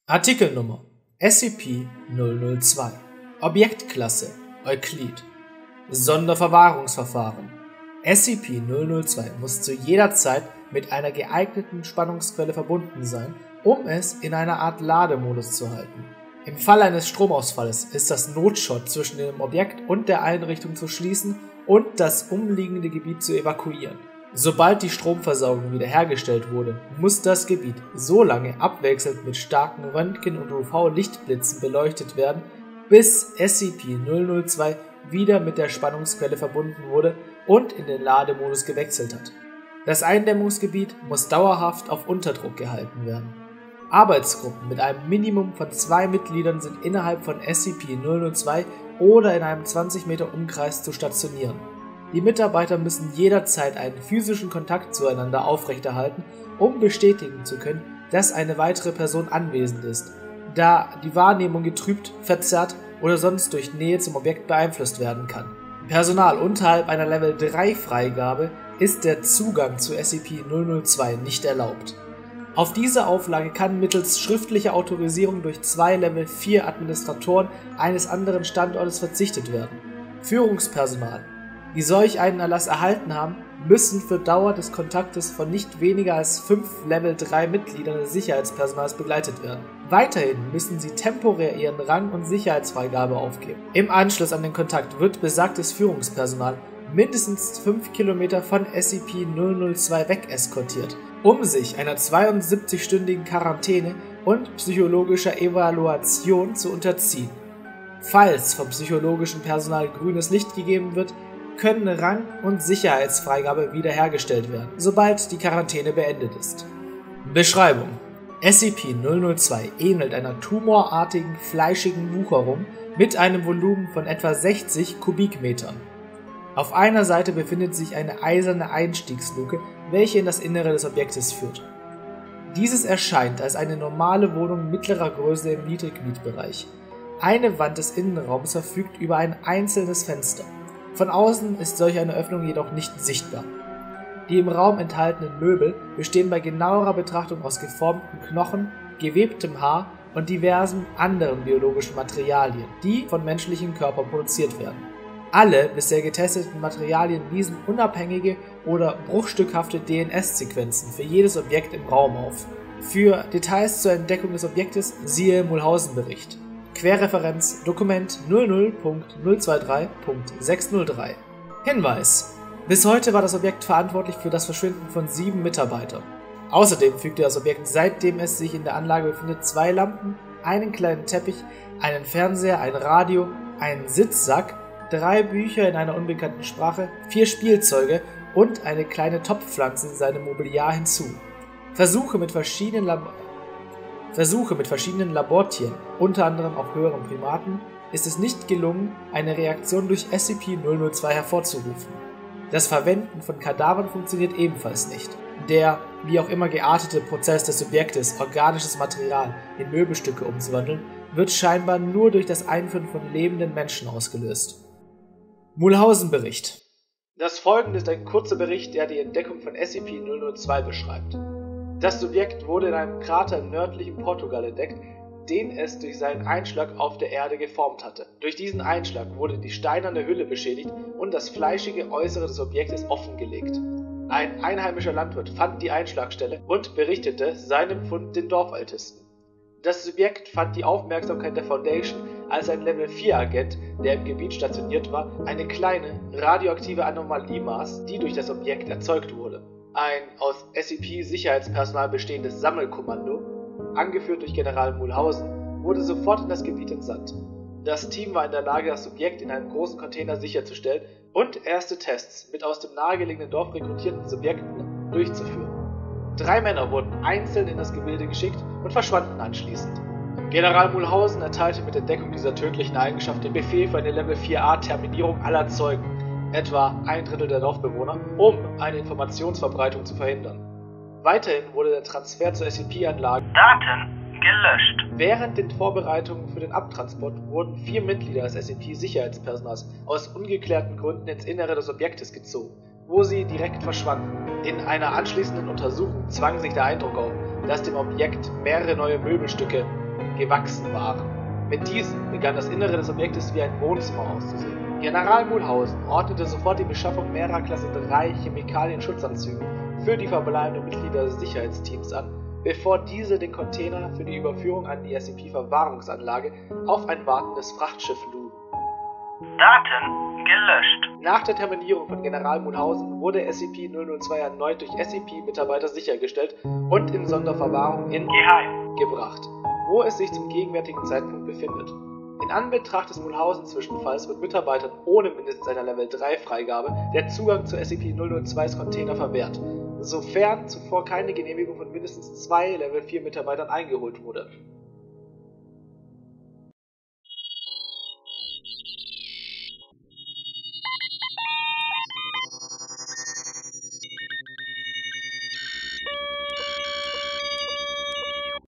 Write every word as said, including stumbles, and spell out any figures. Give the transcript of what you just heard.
Artikelnummer S C P null null zwei Objektklasse Euklid Sonderverwahrungsverfahren S C P null null zwei muss zu jeder Zeit mit einer geeigneten Spannungsquelle verbunden sein, um es in einer Art Lademodus zu halten. Im Fall eines Stromausfalls ist das Notshot zwischen dem Objekt und der Einrichtung zu schließen und das umliegende Gebiet zu evakuieren. Sobald die Stromversorgung wiederhergestellt wurde, muss das Gebiet so lange abwechselnd mit starken Röntgen- und U V-Lichtblitzen beleuchtet werden, bis S C P null null zwei wieder mit der Spannungsquelle verbunden wurde und in den Lademodus gewechselt hat. Das Eindämmungsgebiet muss dauerhaft auf Unterdruck gehalten werden. Arbeitsgruppen mit einem Minimum von zwei Mitgliedern sind innerhalb von S C P null null zwei oder in einem zwanzig Meter Umkreis zu stationieren. Die Mitarbeiter müssen jederzeit einen physischen Kontakt zueinander aufrechterhalten, um bestätigen zu können, dass eine weitere Person anwesend ist, da die Wahrnehmung getrübt, verzerrt oder sonst durch Nähe zum Objekt beeinflusst werden kann. Personal unterhalb einer Level drei Freigabe ist der Zugang zu S C P null null zwei nicht erlaubt. Auf diese Auflage kann mittels schriftlicher Autorisierung durch zwei Level vier Administratoren eines anderen Standortes verzichtet werden. Führungspersonal, die solch einen Erlass erhalten haben, müssen für Dauer des Kontaktes von nicht weniger als fünf Level drei Mitgliedern des Sicherheitspersonals begleitet werden. Weiterhin müssen sie temporär ihren Rang und Sicherheitsfreigabe aufgeben. Im Anschluss an den Kontakt wird besagtes Führungspersonal mindestens fünf Kilometer von S C P null null zwei weg eskortiert, um sich einer zweiundsiebzig-stündigen Quarantäne und psychologischer Evaluation zu unterziehen. Falls vom psychologischen Personal grünes Licht gegeben wird, können Rang- und Sicherheitsfreigabe wiederhergestellt werden, sobald die Quarantäne beendet ist. Beschreibung: S C P null null zwei ähnelt einer tumorartigen, fleischigen Wucherung mit einem Volumen von etwa sechzig Kubikmetern. Auf einer Seite befindet sich eine eiserne Einstiegsluke, welche in das Innere des Objektes führt. Dieses erscheint als eine normale Wohnung mittlerer Größe im Niedrigmietbereich. Eine Wand des Innenraums verfügt über ein einzelnes Fenster. Von außen ist solch eine Öffnung jedoch nicht sichtbar. Die im Raum enthaltenen Möbel bestehen bei genauerer Betrachtung aus geformten Knochen, gewebtem Haar und diversen anderen biologischen Materialien, die von menschlichen Körpern produziert werden. Alle bisher getesteten Materialien wiesen unabhängige oder bruchstückhafte D N S-Sequenzen für jedes Objekt im Raum auf. Für Details zur Entdeckung des Objektes siehe Mulhausen-Bericht. Querreferenz Dokument null null Punkt null zwei drei Punkt sechs null drei. Hinweis: Bis heute war das Objekt verantwortlich für das Verschwinden von sieben Mitarbeitern. Außerdem fügte das Objekt, seitdem es sich in der Anlage befindet, zwei Lampen, einen kleinen Teppich, einen Fernseher, ein Radio, einen Sitzsack, drei Bücher in einer unbekannten Sprache, vier Spielzeuge und eine kleine Topfpflanze in seinem Mobiliar hinzu. Versuche mit verschiedenen Lab Versuche mit verschiedenen Labortieren, unter anderem auch höheren Primaten, ist es nicht gelungen, eine Reaktion durch S C P null null zwei hervorzurufen. Das Verwenden von Kadavern funktioniert ebenfalls nicht. Der, wie auch immer geartete Prozess des Subjektes, organisches Material in Möbelstücke umzuwandeln, wird scheinbar nur durch das Einführen von lebenden Menschen ausgelöst. Mulhausen-Bericht. Das folgende ist ein kurzer Bericht, der die Entdeckung von S C P null null zwei beschreibt. Das Subjekt wurde in einem Krater im nördlichen Portugal entdeckt, den es durch seinen Einschlag auf der Erde geformt hatte. Durch diesen Einschlag wurde die steinerne Hülle beschädigt und das fleischige Äußere des Objektes offengelegt. Ein einheimischer Landwirt fand die Einschlagstelle und berichtete seinem Fund den Dorfältesten. Das Subjekt fand die Aufmerksamkeit der Foundation, als ein Level vier Agent, der im Gebiet stationiert war, eine kleine, radioaktive Anomalie maß, die durch das Objekt erzeugt wurde. Ein aus S C P-Sicherheitspersonal bestehendes Sammelkommando, angeführt durch General Mulhausen, wurde sofort in das Gebiet entsandt. Das Team war in der Lage, das Subjekt in einem großen Container sicherzustellen und erste Tests mit aus dem nahegelegenen Dorf rekrutierten Subjekten durchzuführen. Drei Männer wurden einzeln in das Gebilde geschickt und verschwanden anschließend. General Mulhausen erteilte mit Entdeckung dieser tödlichen Eigenschaft den Befehl für eine Level vier A Terminierung aller Zeugen, etwa ein Drittel der Dorfbewohner, um eine Informationsverbreitung zu verhindern. Weiterhin wurde der Transfer zur S C P-Anlage Daten gelöscht. Während den Vorbereitungen für den Abtransport wurden vier Mitglieder des S C P-Sicherheitspersonals aus ungeklärten Gründen ins Innere des Objektes gezogen, wo sie direkt verschwanden. In einer anschließenden Untersuchung zwang sich der Eindruck auf, dass dem Objekt mehrere neue Möbelstücke gewachsen waren. Mit diesen begann das Innere des Objektes wie ein Wohnzimmer auszusehen. General Mulhausen ordnete sofort die Beschaffung mehrerer Klasse drei Chemikalien-Schutzanzüge für die verbleibenden Mitglieder des Sicherheitsteams an, bevor diese den Container für die Überführung an die S C P-Verwahrungsanlage auf ein wartendes Frachtschiff luden. Daten gelöscht. Nach der Terminierung von General Mulhausen wurde S C P null null zwei erneut durch S C P-Mitarbeiter sichergestellt und in Sonderverwahrung in Geheim gebracht, wo es sich zum gegenwärtigen Zeitpunkt befindet. In Anbetracht des Mulhausen-Zwischenfalls wird Mitarbeitern ohne mindestens einer Level drei Freigabe der Zugang zu S C P null null zweis Container verwehrt, sofern zuvor keine Genehmigung von mindestens zwei Level vier Mitarbeitern eingeholt wurde.